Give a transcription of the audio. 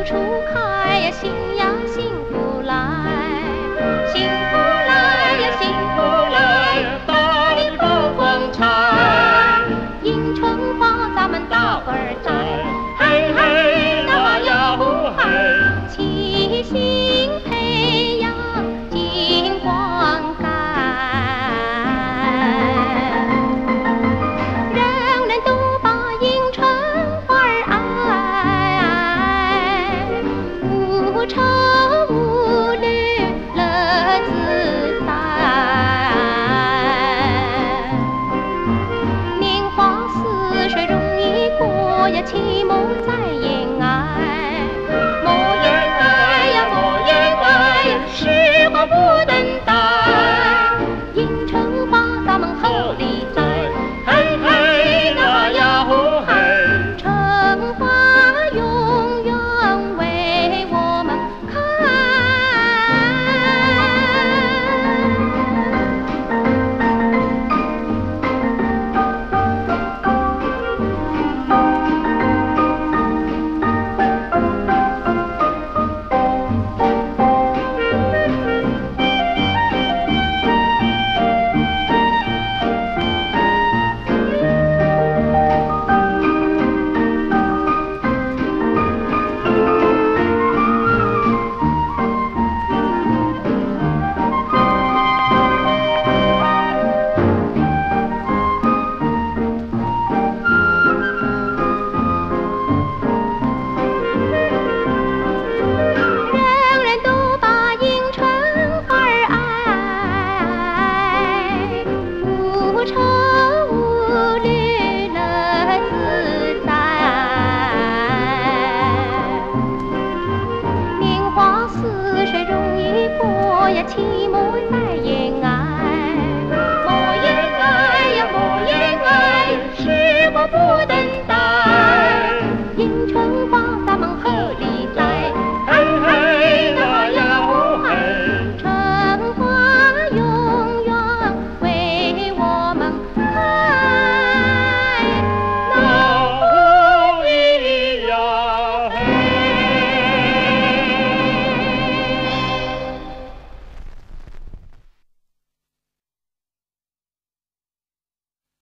初开呀，心呀幸福来，幸福来呀，幸福来，大地放光彩，迎春花咱们大伙儿摘，嘿嘿那呀呼嘿，齐心培养金光杆，人人都把迎春花儿爱，无愁无虑乐自在，年华似水容易过呀，期末在眼爱，莫言爱呀，莫言爱呀，时光不等待，迎春花咱们后里栽，嘿嘿那呀呼嘿，春花永远为我们开。期末在眼。